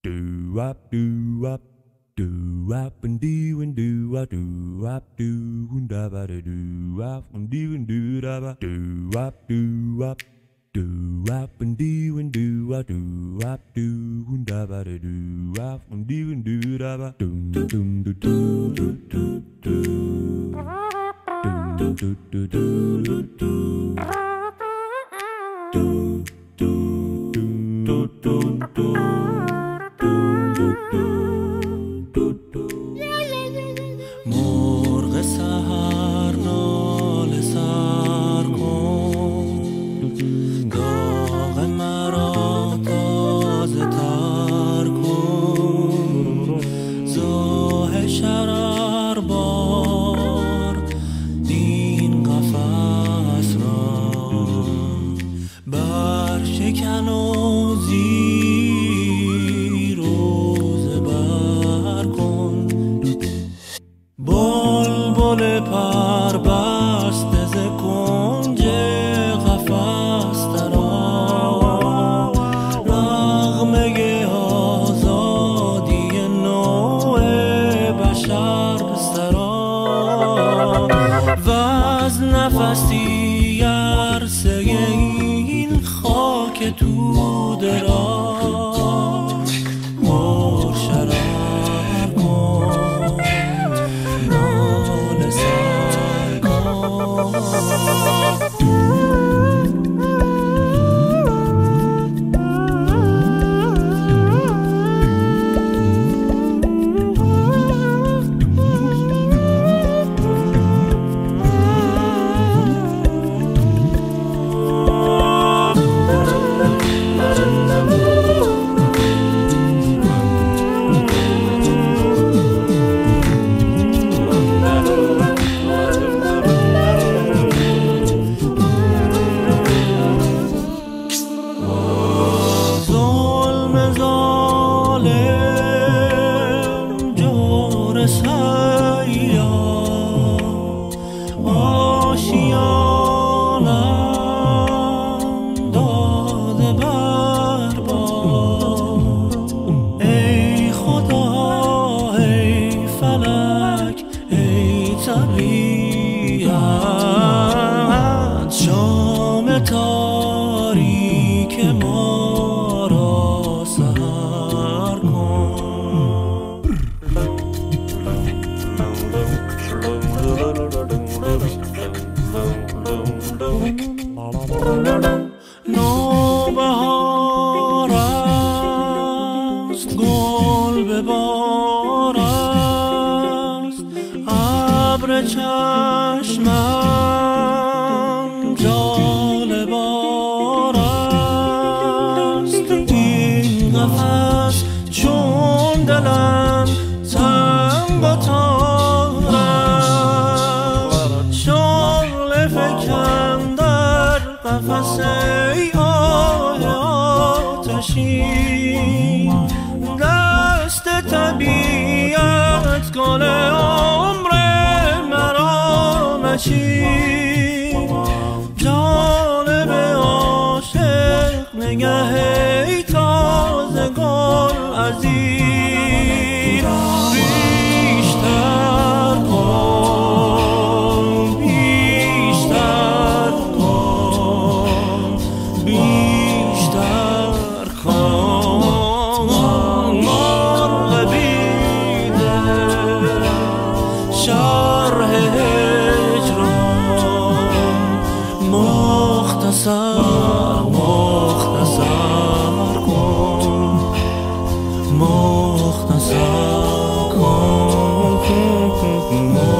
Do wop do wop do wop and do wop do wop do and da ba do wop and do da ba do wop do wop and do wop do wop do and da ba do wop and do da ba dum dum dum dum dum dum dum dum dum dum مرغ سحر ناله سر کن داغ مرا تازه تر کن زاه شرر بار این قفس را برشکن و زیر و زبر کن بلبل پر بسته ز کنج قفس درآ نغمه آزادی نوع بشر سرا وز نفسی عرصه این خاک توده را پر شرر کن ناله سر کن شام تاریک ما را سحر کن نوبهار است گل به بار است ابر چشمم جالبار است این قفس چون دلم تنگ و تار است شعله فکن در قفس ای آه آتشین دست طبیعت گل عمر مرا مچین جانب عاشق نگه ای تازه گل عزیز بیشتر کن بیشتر کن بیشتر کن مرغ بیدل شرح هجران مختصر کن مختصر کن